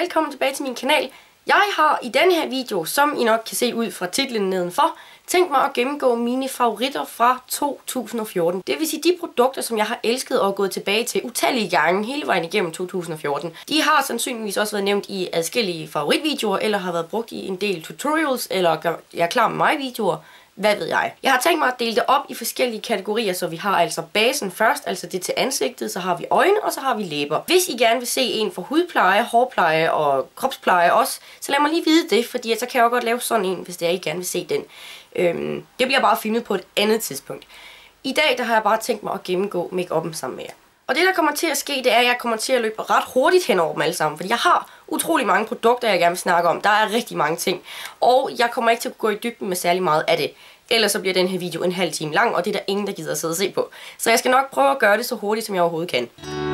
velkommen tilbage til min kanal. Jeg har i denne her video, som I nok kan se ud fra titlen nedenfor, tænkt mig at gennemgå mine favoritter fra 2014. Det vil sige de produkter, som jeg har elsket og gået tilbage til utallige gange hele vejen igennem 2014. De har sandsynligvis også været nævnt i adskillige favoritvideoer, eller har været brugt i en del tutorials, eller jeg er klar med mig videoer. Hvad ved jeg? Jeg har tænkt mig at dele det op i forskellige kategorier, så vi har altså basen først, altså det til ansigtet, så har vi øjne, og så har vi læber. Hvis I gerne vil se en for hudpleje, hårpleje og kropspleje også, så lad mig lige vide det, fordi så kan jeg også godt lave sådan en, hvis det er, I gerne vil se den. Det bliver bare filmet på et andet tidspunkt. I dag der har jeg bare tænkt mig at gennemgå make-up'en sammen med jer. Og det der kommer til at ske, det er, at jeg kommer til at løbe ret hurtigt hen over dem alle sammen. Fordi jeg har utrolig mange produkter, jeg gerne vil snakke om. Der er rigtig mange ting. Og jeg kommer ikke til at gå i dybden med særlig meget af det. Ellers så bliver den her video en halv time lang, og det er der ingen, der gider at sidde og se på. Så jeg skal nok prøve at gøre det så hurtigt, som jeg overhovedet kan.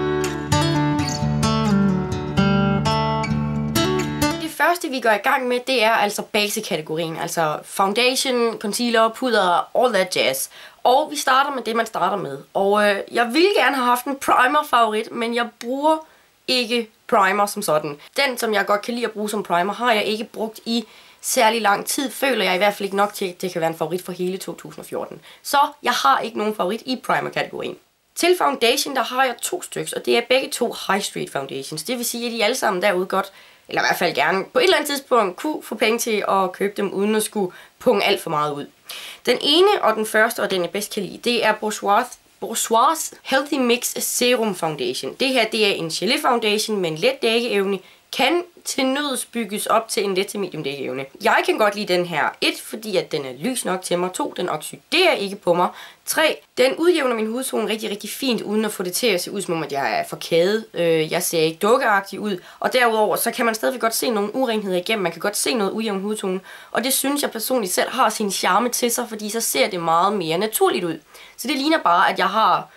Det første, vi går i gang med, det er altså basekategorien. Altså foundation, concealer, puder, all that jazz. Og vi starter med det, man starter med. Og jeg ville gerne have haft en primer-favorit, men jeg bruger ikke primer som sådan. Den, som jeg godt kan lide at bruge som primer, har jeg ikke brugt i særlig lang tid. Føler jeg i hvert fald ikke nok til, at det kan være en favorit for hele 2014. Så jeg har ikke nogen favorit i primer-kategorien. Til foundation, der har jeg 2 stykker, og det er begge 2 High Street Foundations. Det vil sige, at de alle sammen derude godt, eller i hvert fald gerne på et eller andet tidspunkt, kunne få penge til at købe dem, uden at skulle punge alt for meget ud. Den ene og den første, og den jeg bedst kan lide, det er Bourjois Healthy Mix Serum Foundation. Det her, det er en gelé foundation med en let dækkeevne, kan til nøds bygges op til en let til medium dækkeevne. Jeg kan godt lide den her. 1, fordi at den er lys nok til mig. 2, den oxiderer ikke på mig. 3, den udjævner min hudtone rigtig, rigtig fint, uden at få det til at se ud, som om at jeg er forkædet. Jeg ser ikke dukkeagtig ud. Og derudover, så kan man stadigvæk godt se nogle urenheder igennem. Man kan godt se noget ujævn hudtone. Og det synes jeg personligt selv har sin charme til sig, fordi så ser det meget mere naturligt ud. Så det ligner bare, at jeg har,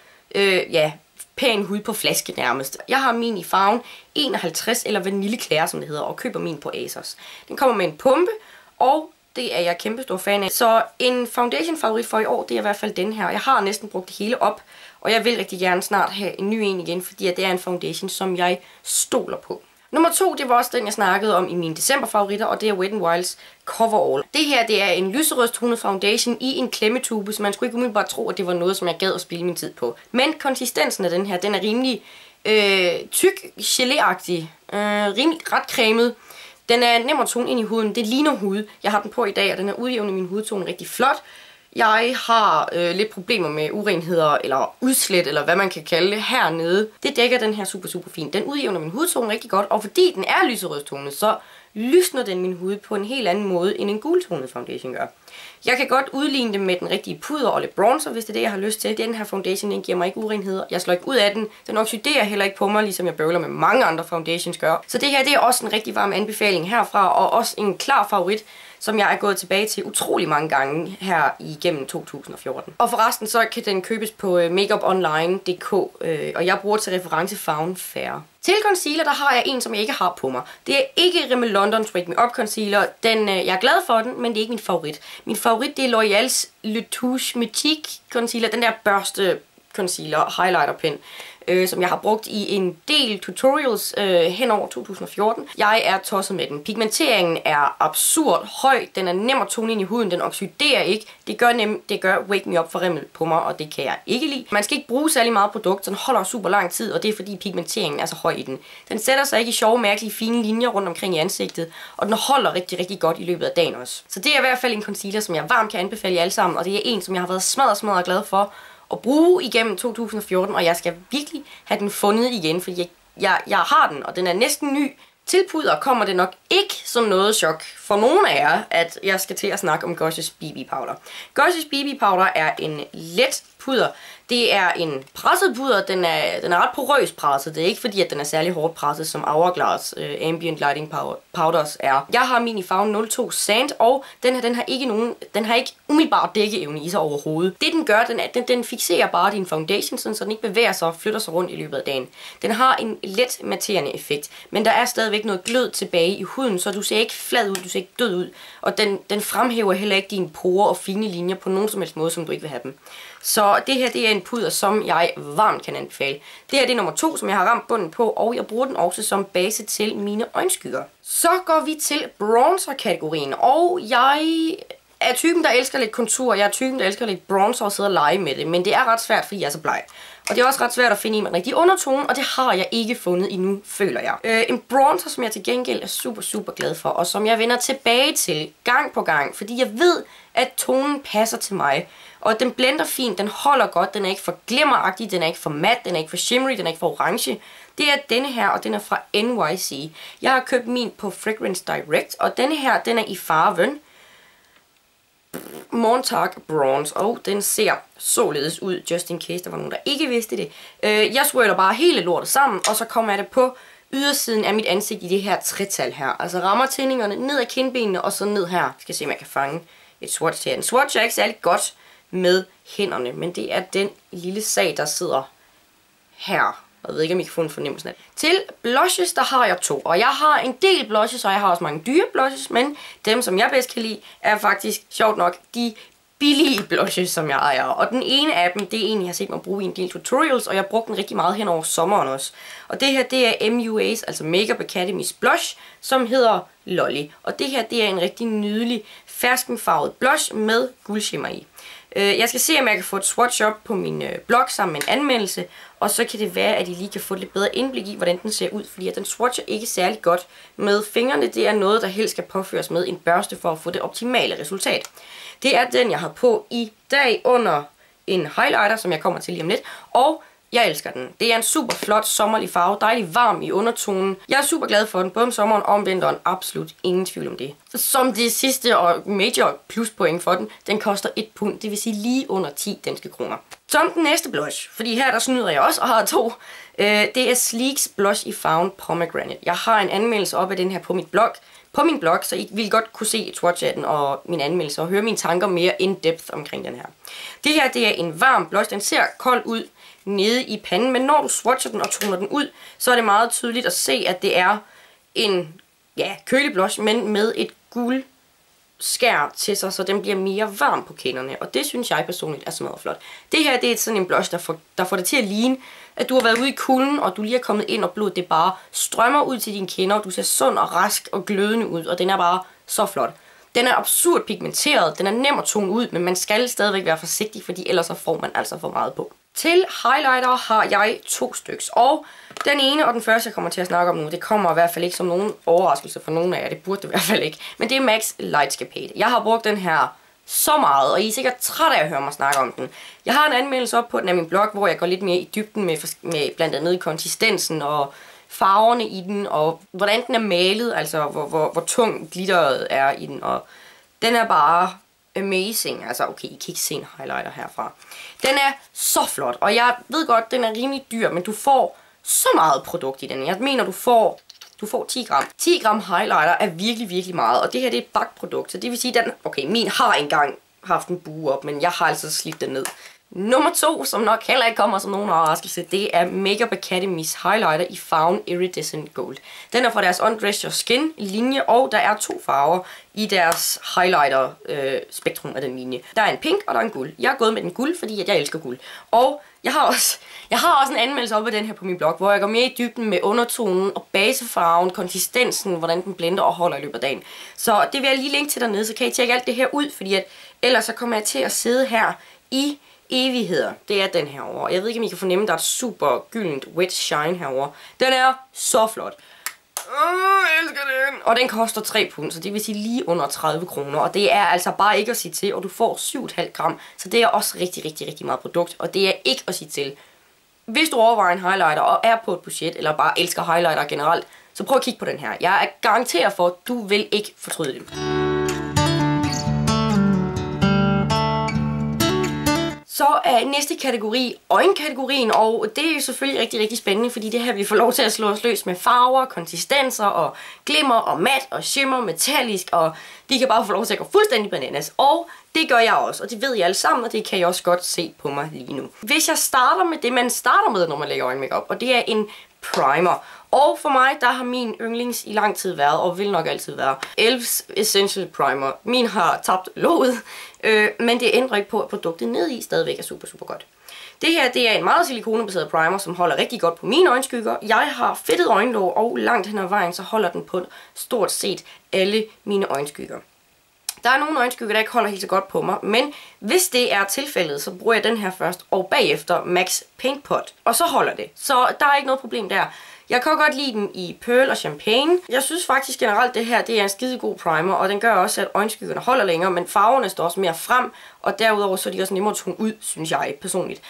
pæn hud på flaske nærmest. Jeg har min i farven 51 eller vanilleklære, som det hedder, og køber min på ASOS. Den kommer med en pumpe, og det er jeg kæmpe stor fan af. Så en foundation favorit for i år, det er i hvert fald den her. Jeg har næsten brugt det hele op, og jeg vil rigtig gerne snart have en ny en igen, fordi det er en foundation, som jeg stoler på. Nummer 2, det var også den, jeg snakkede om i mine december-favoritter, og det er Wet n Wild's Coverall. Det her, det er en lyserød tonet foundation i en klemmetube, så man skulle ikke umiddelbart tro, at det var noget, som jeg gad at spilde min tid på. Men konsistensen af den her, den er rimelig tyk, gelé-agtig, rimelig ret cremet. Den er nem at tone ind i huden, det ligner hud. Jeg har den på i dag, og den er udjævnet min hudtone rigtig flot. Jeg har lidt problemer med urenheder eller udslæt, eller hvad man kan kalde det, hernede. Det dækker den her super fint. Den udjævner min hudtone rigtig godt, og fordi den er lyserødtonet, så lysner den min hud på en helt anden måde, end en gultonet foundation gør. Jeg kan godt udligne det med den rigtige puder og lidt bronzer, hvis det er det, jeg har lyst til. Den her foundation, den giver mig ikke urenheder. Jeg slår ikke ud af den. Den oxiderer heller ikke på mig, ligesom jeg bøvler med mange andre foundations gør. Så det her, det er også en rigtig varm anbefaling herfra, og også en klar favorit, som jeg er gået tilbage til utrolig mange gange her igennem 2014. Og forresten så kan den købes på makeuponline.dk, og jeg bruger til reference farven Fair. Til concealer, der har jeg en, som jeg ikke har på mig. Det er ikke Rimmel London's Wake Me Up Concealer. Jeg er glad for den, men det er ikke min favorit. Min favorit, det er L'Oréal's Le Touche Magique Concealer, den der børste concealer highlighter pen, som jeg har brugt i en del tutorials hen over 2014. Jeg er tosset med den. Pigmenteringen er absurd høj, den er nem at tone ind i huden, den oxiderer ikke. Det gør Wake Me Up for Rimmel på mig, og det kan jeg ikke lide. Man skal ikke bruge særlig meget produkt, den holder super lang tid, og det er fordi pigmenteringen er så høj i den. Den sætter sig ikke i sjove, mærkelige, fine linjer rundt omkring i ansigtet, og den holder rigtig, rigtig godt i løbet af dagen også. Så det er i hvert fald en concealer, som jeg varmt kan anbefale jer alle sammen, og det er en, som jeg har været smadret glad for at bruge igennem 2014, og jeg skal virkelig have den fundet igen, fordi jeg har den, og den er næsten ny. Til puder kommer det nok ikke som noget chok for nogen af jer, at jeg skal til at snakke om Goss's BB Powder. Goss's BB Powder er en let puder. Det er en presset puder, den er ret porøs presset. Det er ikke fordi, at den er særlig hårdt presset, som Hourglass Ambient Lighting Powders er. Jeg har min i farven 02 Sand, og den har ikke umiddelbart dækkeevne i sig overhovedet. Det den gør, den fixerer bare din foundation, så den ikke bevæger sig og flytter sig rundt i løbet af dagen. Den har en let matterende effekt, men der er stadigvæk noget glød tilbage i huden, så du ser ikke flad ud, du ser ikke død ud, og den fremhæver heller ikke dine porer og fine linjer på nogen som helst måde, som du ikke vil have dem. Så det her, det er en pudder, som jeg varmt kan anbefale. Det her, det er nummer 2, som jeg har ramt bunden på, og jeg bruger den også som base til mine øjenskygger. Så går vi til bronzer-kategorien, og jeg er typen, der elsker lidt kontur. Jeg er typen, der elsker lidt bronzer og sidde og lege med det, men det er ret svært, fordi jeg er så bleg. Og det er også ret svært at finde en med rigtig undertone, og det har jeg ikke fundet endnu, føler jeg. En bronzer, som jeg til gengæld er super glad for, og som jeg vender tilbage til gang på gang, fordi jeg ved, at tonen passer til mig. Og den blender fint, den holder godt, den er ikke for glimmeragtig, den er ikke for mat, den er ikke for shimmery, den er ikke for orange. Det er denne her, og den er fra NYC. Jeg har købt min på Fragrance Direct, og denne her, den er i farven Montauk Bronze, og den ser således ud, just in case der var nogen, der ikke vidste det. Jeg swirler bare hele lortet sammen, og så kommer jeg det på ydersiden af mit ansigt i det her tretal her. Altså rammer tændingerne ned ad kindbenene, og så ned her. Jeg skal se, om jeg kan fange et swatch her. En swatch er ikke særlig godt med hænderne, men det er den lille sag, der sidder her. Jeg ved ikke, om I kan få en fornemmelse af det. Til blushes, der har jeg 2. Og jeg har en del blushes, og jeg har også mange dyre blushes, men dem, som jeg bedst kan lide, er faktisk, sjovt nok, de billige blushes, som jeg ejer. Og den ene af dem, det er en, jeg har set mig bruge i en del tutorials, og jeg brugte den rigtig meget hen over sommeren også. Og det her, det er MUA's, altså Makeup Academy's blush, som hedder Lolly. Og det her, det er en rigtig nydelig ferskenfarvet blush med guldshimmer i. Jeg skal se, om jeg kan få et swatch op på min blog sammen med en anmeldelse, og så kan det være, at I lige kan få lidt bedre indblik i, hvordan den ser ud, fordi at den swatcher ikke særlig godt med fingrene. Det er noget, der helst skal påføres med en børste for at få det optimale resultat. Det er den, jeg har på i dag under en highlighter, som jeg kommer til lige om lidt, og jeg elsker den. Det er en super flot sommerlig farve, dejlig varm i undertonen. Jeg er super glad for den, både om sommeren og om vinteren. Absolut ingen tvivl om det. Som det sidste og major pluspoint for den, den koster 1 pund, det vil sige lige under 10 danske kroner. Som den næste blush, fordi her der snyder jeg også og har 2. Det er Sleek's blush i farven Pomegranate. Jeg har en anmeldelse op af den her på min blog, så I vil godt kunne se et swatch af den og min anmeldelse og høre mine tanker mere in-depth omkring den her. Det her, det er en varm blush. Den ser kold ud nede i panden, men når du swatcher den og toner den ud, så er det meget tydeligt at se, at det er en kølig blush, men med et guld skær til sig, så den bliver mere varm på kinderne, og det synes jeg personligt er smadret flot. Det her, det er sådan en blush, der får det til at ligne, at du har været ude i kulden, og du lige er kommet ind, og blodet det bare strømmer ud til dine kinder, og du ser sund og rask og glødende ud, og den er bare så flot. Den er absurd pigmenteret, den er nem at tone ud, men man skal stadigvæk være forsigtig, fordi ellers så får man altså for meget på. Til highlighter har jeg 2 styks, og den ene og den første, jeg kommer til at snakke om nu, det kommer i hvert fald ikke som nogen overraskelse for nogen af jer, det burde det i hvert fald ikke, men det er MAC Lightscapade. Jeg har brugt den her så meget, og I er sikkert træt af at høre mig snakke om den. Jeg har en anmeldelse op på den af min blog, hvor jeg går lidt mere i dybden med blandt andet konsistensen og farverne i den, og hvordan den er malet, altså hvor tung glitteret er i den, og den er bare amazing. Altså okay, I kan ikke se en highlighter herfra. Den er så flot, og jeg ved godt, den er rimelig dyr, men du får så meget produkt i den. Jeg mener, du får 10 gram. 10 gram highlighter er virkelig meget, og det her det er et bagt produkt, så det vil sige, at min har engang haft en bue op, men jeg har altså slidt den ned. Nummer 2, som nok heller ikke kommer som nogen overraskelse, det er Makeup Academy's highlighter i farven Iridescent Gold. Den er fra deres Undress Your Skin linje, og der er 2 farver i deres highlighter spektrum af den linje. Der er en pink, og der er en guld. Jeg er gået med den guld, fordi jeg elsker guld. Og jeg har også en anmeldelse op af den her på min blog, hvor jeg går mere i dybden med undertonen og basefarven, konsistensen, hvordan den blender og holder i løbet af dagen. Så det vil jeg lige linke til dernede, så kan I tjekke alt det her ud, fordi ellers så kommer jeg til at sidde her i evigheder. Det er den herovre. Jeg ved ikke, om I kan fornemme, at der er et super gyldent wet shine herovre. Den er så flot. Jeg elsker den. Og den koster 3 pund, så det vil sige lige under 30 kroner. Og det er altså bare ikke at sige til, og du får 7,5 gram. Så det er også rigtig meget produkt, og det er ikke at sige til. Hvis du overvejer en highlighter og er på et budget, eller bare elsker highlighter generelt, så prøv at kigge på den her. Jeg er garanteret for, at du vil ikke fortryde det. Så er næste kategori øjenkategorien, og det er jo selvfølgelig rigtig spændende, fordi det her vi får lov til at slå os løs med farver, konsistenser og glimmer og mat og shimmer, metallisk, og vi kan bare få lov til at gå fuldstændig bananas. Og det gør jeg også, og det ved I alle sammen, og det kan I også godt se på mig lige nu. Hvis jeg starter med det, man starter med, når man lægger øjenmakeup, og det er en primer. Og for mig, der har min yndlings i lang tid været, og vil nok altid være, Elf's Essential Primer. Min har tabt låget, men det ændrer ikke på, at produktet ned i stadigvæk er super, super godt. Det her, det er en meget silikonebaseret primer, som holder rigtig godt på mine øjenskygger. Jeg har fedtet øjenlåg, og langt hen ad vejen, så holder den på stort set alle mine øjenskygger. Der er nogle øjenskygger, der ikke holder helt så godt på mig, men hvis det er tilfældet, så bruger jeg den her først, og bagefter MAC Paint Pot, og så holder det. Så der er ikke noget problem der. Jeg kan godt lide den i Pearl og Champagne. Jeg synes faktisk generelt, det her det er en skide god primer, og den gør også, at øjenskyggerne holder længere, men farverne står også mere frem, og derudover så er de også nemmere at tone ud, synes jeg personligt.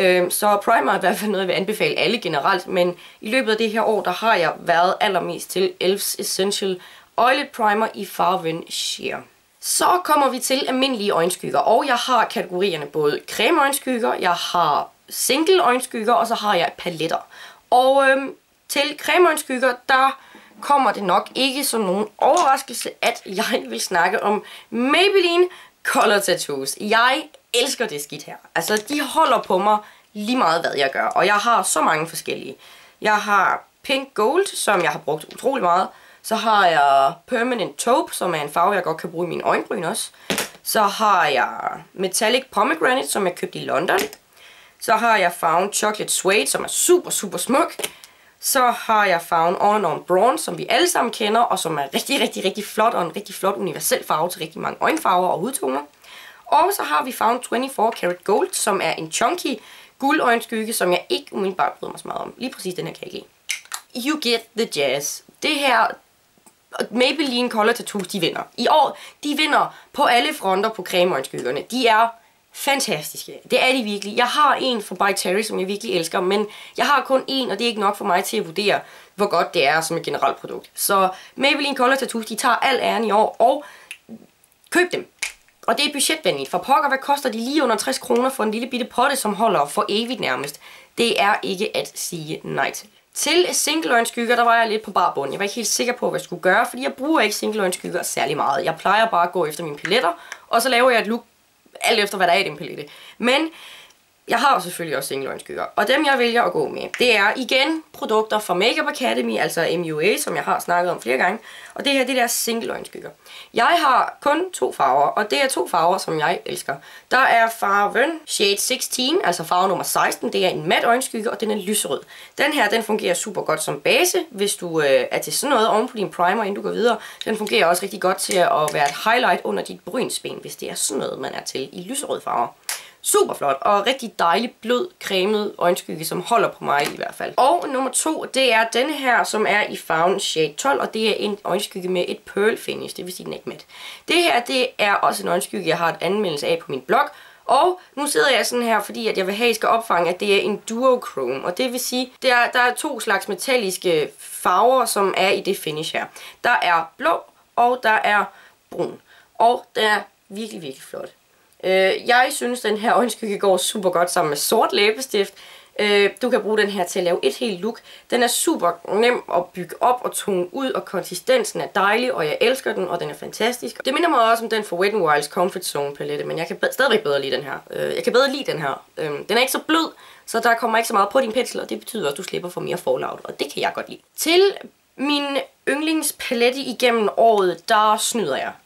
Så primer er i hvert fald noget, jeg vil anbefale alle generelt, men i løbet af det her år, der har jeg været allermest til Elf's Essential Oilet Primer i farven Sheer. Så kommer vi til almindelige øjenskygger, og jeg har kategorierne både creme øjenskygger, jeg har single øjenskygger, og så har jeg paletter. Og til cremeøjenskygger, der kommer det nok ikke som nogen overraskelse, at jeg vil snakke om Maybelline Color Tattoos. Jeg elsker det skidt her. Altså, de holder på mig lige meget, hvad jeg gør. Og jeg har så mange forskellige. Jeg har Pink Gold, som jeg har brugt utrolig meget. Så har jeg Permanent Taupe, som er en farve, jeg godt kan bruge i mine øjenbryn også. Så har jeg Metallic Pomegranate, som jeg købte i London. Så har jeg farven Chocolate Suede, som er super, super smuk. Så har jeg farven On & On Bronze, som vi alle sammen kender, og som er rigtig, rigtig, rigtig flot, og en rigtig flot universel farve til rigtig mange øjenfarver og hudtoner. Og så har vi farven 24 Karat Gold, som er en chunky guldøjenskygge, som jeg ikke umiddelbart bryder mig så meget om. Lige præcis den her kan jeg ikke lide. You get the jazz. Det her Maybelline Color Tattoos, de vinder. I år, de vinder på alle fronter på cremeøjenskyggerne. De er fantastiske. Det er de virkelig. Jeg har en fra By Terry, som jeg virkelig elsker, men jeg har kun en, og det er ikke nok for mig til at vurdere, hvor godt det er som et generelt produkt. Så Maybelline Color Tattoos, de tager al æren i år, og køb dem. Og det er budgetvenligt. For pokker, hvad koster de lige under 60 kroner for en lille bitte potte, som holder for evigt nærmest? Det er ikke at sige nej til. Til single øjenskygger, der var jeg lidt på bar bund. Jeg var ikke helt sikker på, hvad jeg skulle gøre, fordi jeg bruger ikke single øjenskygger særlig meget. Jeg plejer bare at gå efter mine paletter, og så laver jeg et look alt efter, hvad der er i den palette. Men jeg har selvfølgelig også single øjenskygger, og dem jeg vælger at gå med, det er igen produkter fra Makeup Academy, altså MUA, som jeg har snakket om flere gange. Og det her, det er single øjenskygger. Jeg har kun 2 farver, og det er 2 farver, som jeg elsker. Der er farven Shade 16, altså farve nummer 16, det er en mat øjenskygge, og den er lyserød. Den her, den fungerer super godt som base, hvis du er til sådan noget oven på din primer, inden du går videre. Den fungerer også rigtig godt til at være et highlight under dit brynsben, hvis det er sådan noget, man er til i lyserød farver. Super flot og rigtig dejlig blød cremet øjenskygge, som holder på mig i hvert fald. Og nummer 2, det er den her, som er i farven Shade 12, og det er en øjenskygge med et pearl finish, det vil sige den er ikke mat. Det her, det er også en øjenskygge, jeg har et anmeldelse af på min blog. Og nu sidder jeg sådan her, fordi at jeg vil have, at I skal opfange, at det er en duochrome. Og det vil sige, der er 2 slags metalliske farver, som er i det finish her. Der er blå, og der er brun. Og den er virkelig, virkelig flot. Jeg synes, den her øjenskygge går super godt sammen med sort læbestift. Du kan bruge den her til at lave et helt look. Den er super nem at bygge op og tone ud, og konsistensen er dejlig, og jeg elsker den, og den er fantastisk. Det minder mig også om den fra Wet n Wild's Comfort Zone palette, men jeg kan stadigvæk bedre lide den her. Jeg kan bedre lide den her. Den er ikke så blød, så der kommer ikke så meget på din pensel, og det betyder også, at du slipper for mere fallout, og det kan jeg godt lide. Til min yndlingspalette igennem året, der snyder jeg.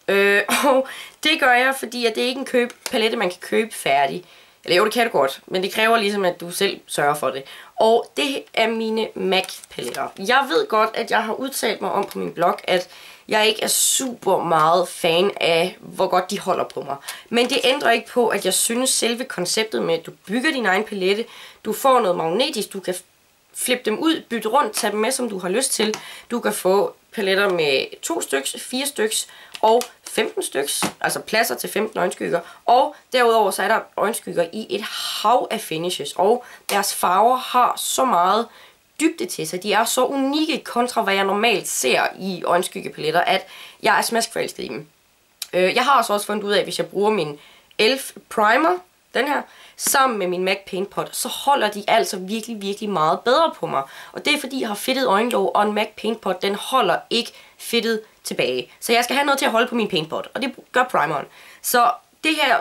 Og det gør jeg, fordi at det ikke er en palette, man kan købe færdig. Eller jo, det kan du godt, men det kræver ligesom, at du selv sørger for det. Og det er mine MAC-paletter. Jeg ved godt, at jeg har udtalt mig om på min blog, at jeg ikke er super meget fan af, hvor godt de holder på mig. Men det ændrer ikke på, at jeg synes selve konceptet med, at du bygger din egen palette, du får noget magnetisk, du kan flippe dem ud, bytte rundt, tage dem med, som du har lyst til. Du kan få paletter med 2 styks, 4 styks og 15 styks, altså pladser til 15 øjenskygger. Og derudover så er der øjenskygger i et hav af finishes, og deres farver har så meget dybde til sig. De er så unikke kontra, hvad jeg normalt ser i øjenskyggepaletter, at jeg er smaskforelsket i dem. Jeg har også fundet ud af, at hvis jeg bruger min Elf Primer, den her, sammen med min MAC Paint Pot, så holder de altså virkelig, virkelig meget bedre på mig. Og det er fordi, jeg har fedtet øjenlåg, og en MAC Paint Pot, den holder ikke fedtet tilbage. Så jeg skal have noget til at holde på min Paint Pot, og det gør primeren. Så det her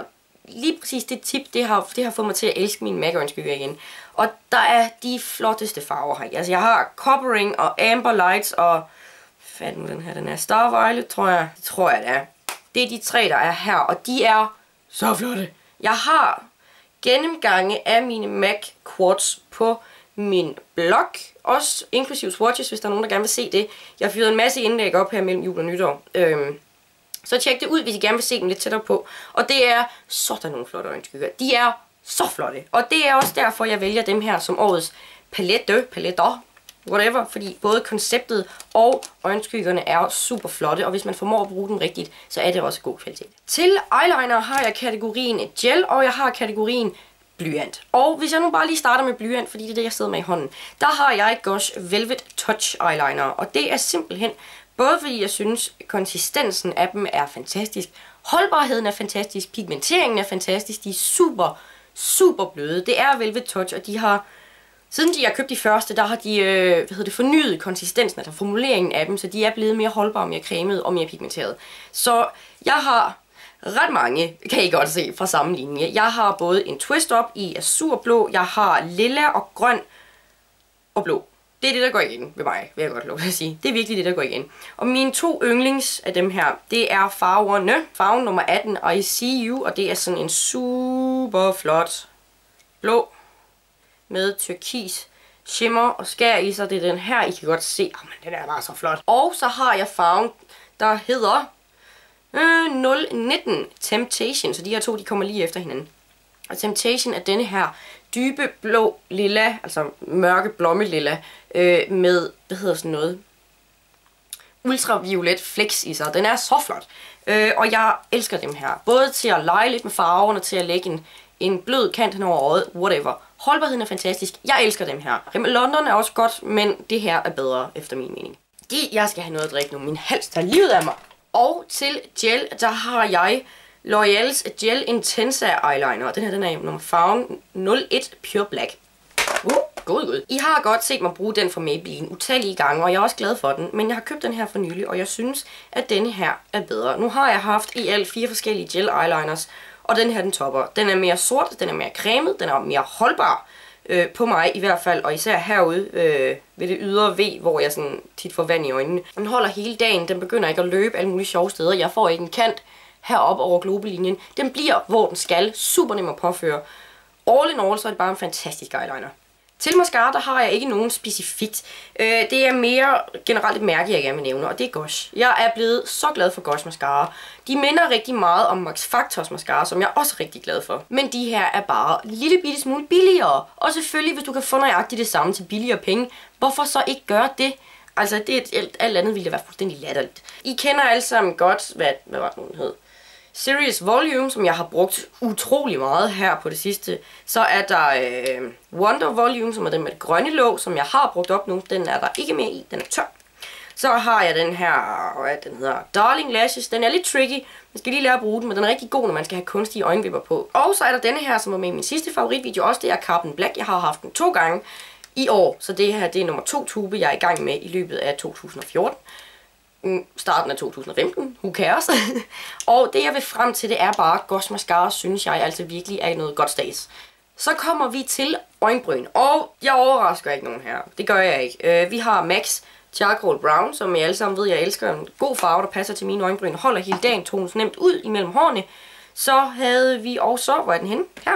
lige præcis det tip, det har fået mig til at elske mine MAC øjenskygger igen. Og der er de flotteste farver her. Altså jeg har Coppering og Amber Lights og... Hvad er det nu den her? Den er Star Violet, tror jeg. Det tror jeg, det er. Det er de 3, der er her, og de er så flotte. Jeg har gennemgange af mine MAC Quartz på min blog, også inklusive swatches, hvis der er nogen, der gerne vil se det. Jeg har fyret en masse indlæg op her mellem jul og nytår. Så tjek det ud, hvis I gerne vil se dem lidt tættere på. Og det er sådan nogle flotte øjenskygger. De er så flotte. Og det er også derfor, jeg vælger dem her som årets paletter, whatever. Fordi både konceptet og øjenskyggerne er super flotte. Og hvis man formår at bruge dem rigtigt, så er det også god kvalitet. Til eyeliner har jeg kategorien gel, og jeg har kategorien blyant. Og hvis jeg nu bare lige starter med blyant, fordi det er det, jeg sidder med i hånden, der har jeg Gosh Velvet Touch Eyeliner. Og det er simpelthen både fordi jeg synes, konsistensen af dem er fantastisk, holdbarheden er fantastisk, pigmenteringen er fantastisk, de er super, super bløde. Det er Velvet Touch, og de har, siden de har købt de første, der har de fornyet konsistensen, altså formuleringen af dem, så de er blevet mere holdbare, mere cremede og mere pigmenterede. Så jeg har ret mange, kan I godt se fra samme linje. Jeg har både en twist-up i azurblå, jeg har lilla og grøn og blå. Det er det, der går igen ved mig, vil jeg godt lov til at sige. Det er virkelig det, der går igen. Og mine 2 yndlings af dem her, det er farven nummer 18, I See You, og det er sådan en super flot blå med turkis shimmer og skær i sig. Det er den her, I kan godt se. Men den er bare så flot. Og så har jeg farven, der hedder 019 Temptation, så de her 2, de kommer lige efter hinanden. Og Temptation er denne her dybe blå lilla, altså mørke blommelilla, med, ultraviolet flex i sig. Den er så flot. Og jeg elsker dem her. Både til at lege lidt med farverne, til at lægge en blød kant hen over øjet, whatever. Holdbarheden er fantastisk. Jeg elsker dem her. Rimmel London er også godt, men det her er bedre, efter min mening. Jeg skal have noget at drikke nu. Min hals tager livet af mig. Og til gel, der har jeg L'Oreals Gel Intensa Eyeliner. Den her, den er nummer farven 01 Pure Black. God. I har godt set mig bruge den fra Maybelline utallige gange, og jeg er også glad for den. Men jeg har købt den her for nylig, og jeg synes, at denne her er bedre. Nu har jeg haft i alt 4 forskellige gel eyeliners, og den her, den topper. Den er mere sort, den er mere cremet, den er mere holdbar. På mig i hvert fald, og især herude ved det ydre V, hvor jeg sådan tit får vand i øjnene. Den holder hele dagen, den begynder ikke at løbe alle mulige sjove steder. Jeg får ikke en kant heroppe over globelinjen. Den bliver, hvor den skal. Super nem at påføre. All in all, så er det bare en fantastisk eyeliner. Til mascara, der har jeg ikke nogen specifikt. Det er mere generelt et mærke, jeg gerne vil nævne, og det er Gosh. Jeg er blevet så glad for Gosh mascara. De minder rigtig meget om Max Factors mascara, som jeg også er rigtig glad for. Men de her er bare lille bitte smule billigere. Og selvfølgelig, hvis du kan få nøjagtigt det samme til billigere penge, hvorfor så ikke gøre det? Altså, alt andet ville da være fuldstændig latterligt. I kender alle sammen godt, hvad var det nu, den hed? Serious Volume, som jeg har brugt utrolig meget her på det sidste. Så er der Wonder Volume, som er den med det grønne låg, som jeg har brugt op nu. Den er der ikke mere i, den er tør. Så har jeg den her, hvad den hedder, Darling Lashes. Den er lidt tricky, man skal lige lære at bruge den, men den er rigtig god, når man skal have kunstige øjenvipper på. Og så er der denne her, som var med i min sidste favoritvideo også, det er Carbon Black. Jeg har haft den 2 gange i år, så det her det er nummer 2 tube, jeg er i gang med i løbet af 2014. Starten af 2015, who cares? Og det jeg vil frem til, det er bare, Gosh mascara synes jeg altså virkelig er noget godt stads. Så kommer vi til øjenbryn, og jeg overrasker ikke nogen her, det gør jeg ikke. Vi har MAC Charcoal Brown, som I alle sammen ved, jeg elsker. En god farve, der passer til mine øjenbryn, holder hele dagen, tones nemt ud imellem hårene. Så havde vi også, hvor er den henne? Her.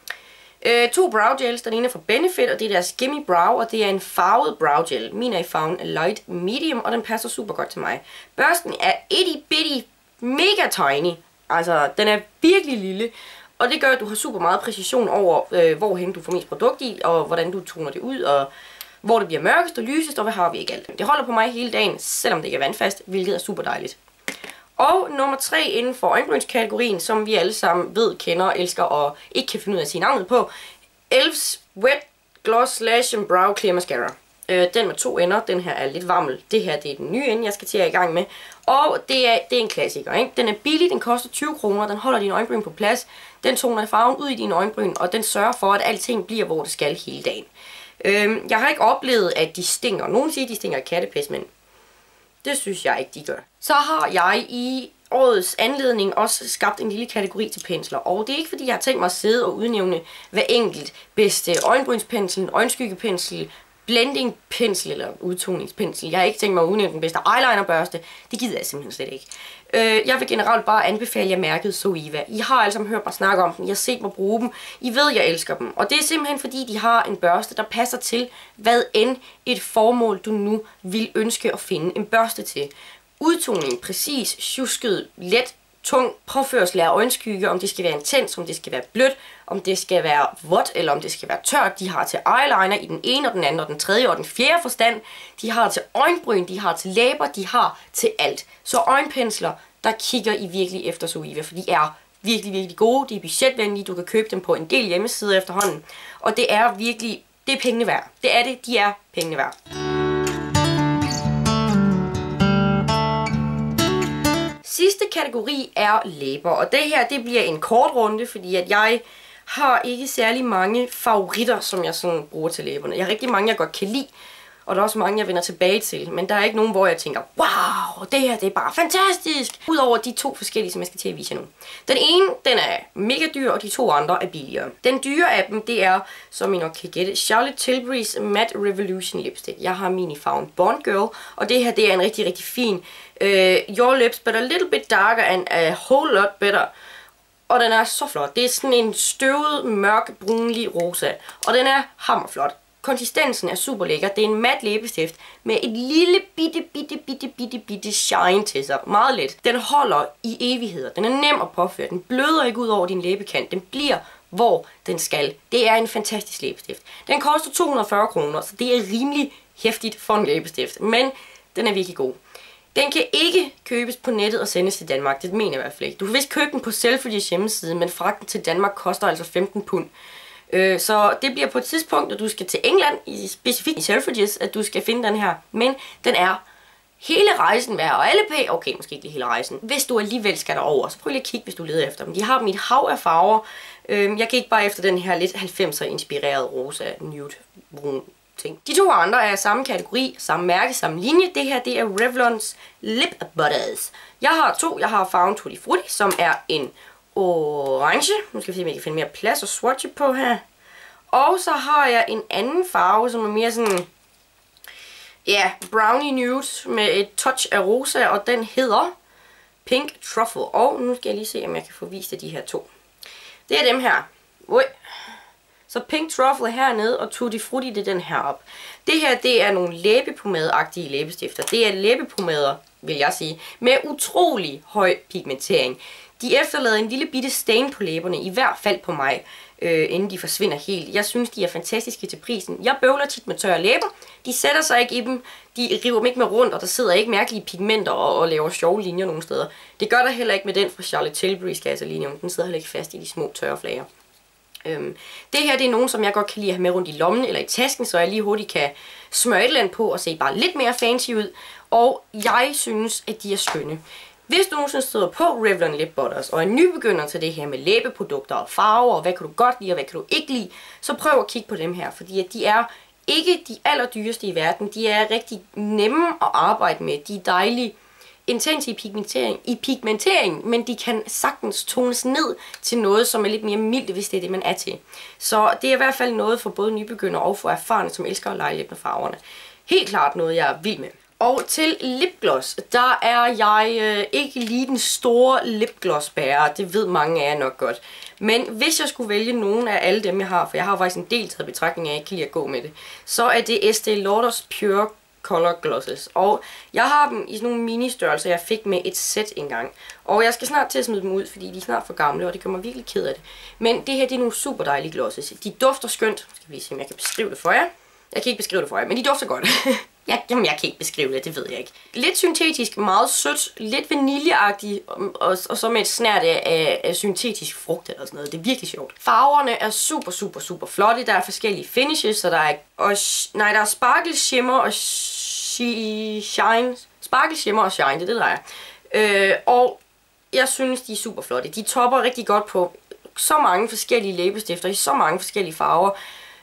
2 brow gels, den ene er fra Benefit, og det er deres Gimme Brow, og det er en farvet brow gel. Min er i farven Light Medium, og den passer super godt til mig. Børsten er itty bitty mega tiny, altså den er virkelig lille, og det gør, at du har super meget præcision over, hvorhen du får mest produkt i, og hvordan du toner det ud, og hvor det bliver mørkest og lysest, og hvad har vi ikke alt. Det holder på mig hele dagen, selvom det ikke er vandfast, hvilket er super dejligt. Og nummer 3 inden for øjenbrynskategorien, som vi alle sammen ved, kender, elsker og ikke kan finde ud af at sige navnet på. Elf's Wet Gloss Lash and Brow Clear Mascara. Den med 2 ender, den her er lidt varmel. Det her det er den nye ende, jeg skal til at i gang med. Og det er en klassiker, ikke? Den er billig, den koster 20 kroner, den holder dine øjenbryn på plads. Den toner farven ud i dine øjenbryn, og den sørger for, at alting bliver, hvor det skal hele dagen. Jeg har ikke oplevet, at de stinker. Nogen siger, at de stinker af kattepis, men det synes jeg ikke, de gør. Så har jeg i årets anledning også skabt en lille kategori til pensler. Og det er ikke fordi, jeg har tænkt mig at sidde og udnævne hver enkelt bedste øjenbrynspensel, øjenskyggepensil, blendingpensel eller udtoningspensel. Jeg har ikke tænkt mig at udnævne den bedste eyelinerbørste. Det gider jeg simpelthen slet ikke. Jeg vil generelt bare anbefale jer mærket Zoeva. I har alle sammen hørt mig snakke om dem. I har set mig bruge dem. I ved, jeg elsker dem. Og det er simpelthen fordi, de har en børste, der passer til, hvad end et formål, du nu vil ønske at finde en børste til. Udtoning, præcis, tjusket, let, tung påførsel af øjenskygge, om det skal være intens, om det skal være blødt, om det skal være vådt, eller om det skal være tørt. De har til eyeliner i den ene og den anden og den tredje og den fjerde forstand. De har til øjenbryn, de har til læber, de har til alt. Så øjenpensler, der kigger I virkelig efter Zoeva, for de er virkelig, virkelig gode. De er budgetvenlige, du kan købe dem på en del hjemmesider efterhånden. Og det er virkelig, det er pengene værd. Det er det, de er pengene værd. Sidste kategori er læber, og det her det bliver en kort runde, fordi at jeg har ikke særlig mange favoritter, som jeg sådan bruger til læberne. Jeg har rigtig mange, jeg godt kan lide, og der er også mange, jeg vender tilbage til, men der er ikke nogen, hvor jeg tænker, wow, det her det er bare fantastisk! Udover de to forskellige, som jeg skal til at vise jer nu. Den ene, den er mega dyr, og de to andre er billigere. Den dyre af dem, det er, som I nok kan gætte, Charlotte Tilbury's Matte Revolution Lipstick. Jeg har min i farven Bond Girl, og det her det er en rigtig, rigtig fin Your Lips, but a little bit darker and a whole lot better. Og den er så flot. Det er sådan en støvet, mørk, brunlig rosa. Og den er hammerflot. Konsistensen er super lækker. Det er en mat læbestift med et lille bitte shine til sig. Meget let. Den holder i evigheder. Den er nem at påføre. Den bløder ikke ud over din læbekant. Den bliver, hvor den skal. Det er en fantastisk læbestift. Den koster 240 kroner, så det er rimelig hæftigt for en læbestift. Men den er virkelig god. Den kan ikke købes på nettet og sendes til Danmark. Det mener jeg i hvert fald ikke. Du kan vist købe den på Selfridges hjemmeside, men fragten til Danmark koster altså 15 pund. Så det bliver på et tidspunkt, at du skal til England, specifikt i Selfridges, at du skal finde den her. Men den er hele rejsen værd, og alle pæ... Okay, måske ikke hele rejsen. Hvis du alligevel skal derover, så prøv lige at kigge, hvis du leder efter dem. De har dem i et hav af farver. Jeg gik bare efter den her lidt 90'er inspireret rosa nude brun ting. De to andre er samme kategori, samme mærke, samme linje. Det her, det er Revlons Lip Butters. Jeg har to. Jeg har farven Tutti Frutti, som er en orange. Nu skal vi se, om jeg kan finde mere plads og swatche på her. Og så har jeg en anden farve, som er mere sådan, ja, brownie nude med et touch af rosa, og den hedder Pink Truffle. Og nu skal jeg lige se, om jeg kan få vist af de her to. Det er dem her. Ui. Så Pink Truffle hernede, og Tutti Frutti, det er den her op. Det her, det er nogle læbepomade-agtige læbestifter. Det er læbepomader, vil jeg sige, med utrolig høj pigmentering. De efterlader en lille bitte stain på læberne, i hvert fald på mig, inden de forsvinder helt. Jeg synes, de er fantastiske til prisen. Jeg bøvler tit med tørre læber. De sætter sig ikke i dem. De river dem ikke med rundt, og der sidder ikke mærkelige pigmenter og laver sjove linjer nogle steder. Det gør der heller ikke med den fra Charlotte Tilbury, skal jeg altså lige nævne. Den sidder heller ikke fast i de små tørre flager. Det her, det er nogen, som jeg godt kan lide at have med rundt i lommen eller i tasken, så jeg lige hurtigt kan smøre et eller andet på og se bare lidt mere fancy ud. Og jeg synes, at de er skønne. Hvis du nogensinde støder på Revlon Lip Butters og er nybegynder til det her med læbeprodukter og farver, og hvad kan du godt lide og hvad kan du ikke lide, så prøv at kigge på dem her, fordi at de er ikke de allerdyreste i verden. De er rigtig nemme at arbejde med. De er dejlige, intense i pigmentering, men de kan sagtens tones ned til noget, som er lidt mere mildt, hvis det er det, man er til. Så det er i hvert fald noget for både nybegynder og for erfarne, som elsker at lege lidt med farverne. Helt klart noget, jeg er vild med. Og til lipgloss, der er jeg ikke lige den store lipgloss-bærer. Det ved mange af jer nok godt. Men hvis jeg skulle vælge nogen af alle dem, jeg har, for jeg har faktisk en del taget betragtning af, at jeg ikke kan lide at gå med det, så er det Estée Lauders Pure Color Glosses. Og jeg har dem i sådan nogle mini-størrelser, jeg fik med et sæt engang. Og jeg skal snart til at smide dem ud, fordi de er snart for gamle, og det gør mig virkelig ked af det. Men det her, det er nogle super dejlige glosses. De dufter skønt. Skal vi se, om jeg kan beskrive det for jer. Jeg kan ikke beskrive det for jer, men de dufter godt. Jamen, jeg kan ikke beskrive det, det ved jeg ikke. Lidt syntetisk, meget sødt, lidt vaniljeagtigt, og så med et snært af syntetisk frugt eller sådan noget. Det er virkelig sjovt. Farverne er super flotte. Der er forskellige finishes, så der er sparkle, shimmer og shine. Sparkle, shimmer og shine, det der er. Og jeg synes, de er super flotte. De topper rigtig godt på så mange forskellige læbestifter i så mange forskellige farver.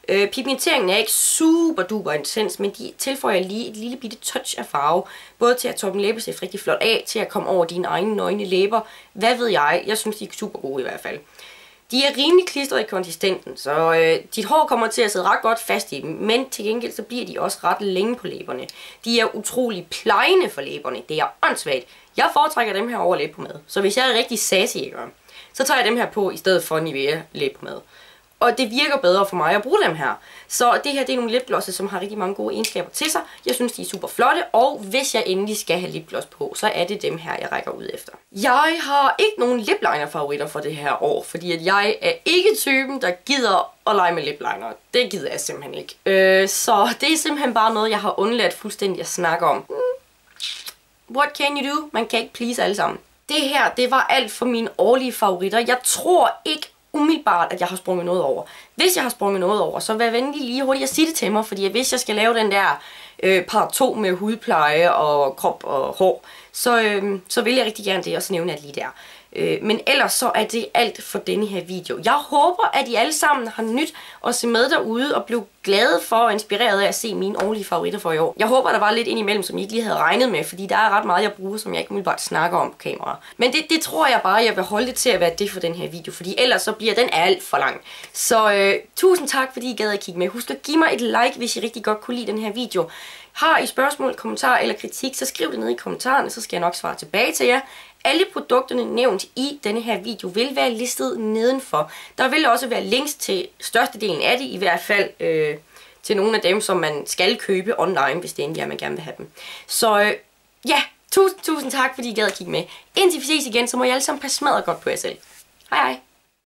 Pigmenteringen er ikke super duper intens, men de tilføjer lige et lille bitte touch af farve. Både til at toppe en læbestift rigtig flot af, til at komme over dine egne nøgne læber. Hvad ved jeg? Jeg synes, de er super gode i hvert fald. De er rimelig klistret i konsistensen, så dit hår kommer til at sidde ret godt fast i dem, men til gengæld så bliver de også ret længe på læberne. De er utrolig plejende for læberne, det er åndssvagt. Jeg foretrækker dem her over læbepomade, så hvis jeg er rigtig sassy, så tager jeg dem her på i stedet for Nivea læbepomade. Og det virker bedre for mig at bruge dem her. Så det her, det er nogle lipglosser, som har rigtig mange gode egenskaber til sig. Jeg synes, de er super flotte, og hvis jeg endelig skal have lipgloss på, så er det dem her, jeg rækker ud efter. Jeg har ikke nogen lipliner favoritter for det her år, fordi at jeg er ikke typen, der gider at lege med lipliner. Det gider jeg simpelthen ikke. Så det er simpelthen bare noget, jeg har undladt fuldstændig at snakke om. What can you do? Man kan ikke please alle sammen. Det her, det var alt for mine årlige favoritter. Jeg tror ikke umiddelbart, at jeg har sprunget noget over. Hvis jeg har sprunget noget over, så vær venlig lige hurtigt at sige det til mig, fordi hvis jeg skal lave den der part 2 med hudpleje og krop og hår, så vil jeg rigtig gerne det, og så nævner jeg lige der. Men ellers så er det alt for denne her video. Jeg håber, at I alle sammen har nyt at se med derude og blev glade for og inspireret af at se mine årlige favoritter for i år. Jeg håber, der var lidt indimellem, som I ikke lige havde regnet med, fordi der er ret meget, jeg bruger, som jeg ikke umiddelbart snakker om på kamera. Men det tror jeg bare, jeg vil holde det til at være det for den her video, fordi ellers så bliver den alt for lang. Så tusind tak, fordi I gad at kigge med. Husk at give mig et like, hvis I rigtig godt kunne lide den her video. Har I spørgsmål, kommentarer eller kritik, så skriv det ned i kommentarerne, så skal jeg nok svare tilbage til jer. Alle produkterne nævnt i denne her video vil være listet nedenfor. Der vil også være links til størstedelen af det, i hvert fald til nogle af dem, som man skal købe online, hvis det endelig er, man gerne vil have dem. Så ja, tusind tak, fordi I gad at kigge med. Indtil vi ses igen, så må I alle sammen passe smadret godt på jer selv. Hej hej!